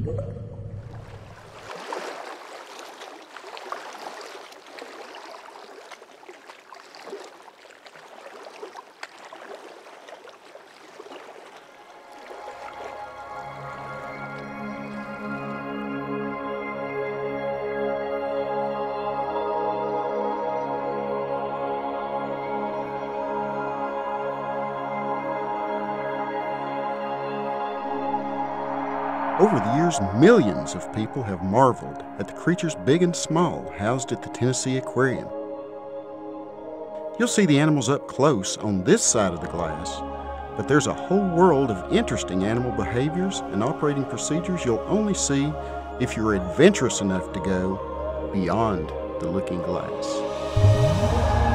Over the years, millions of people have marveled at the creatures big and small housed at the Tennessee Aquarium. You'll see the animals up close on this side of the glass, but there's a whole world of interesting animal behaviors and operating procedures you'll only see if you're adventurous enough to go beyond the looking glass.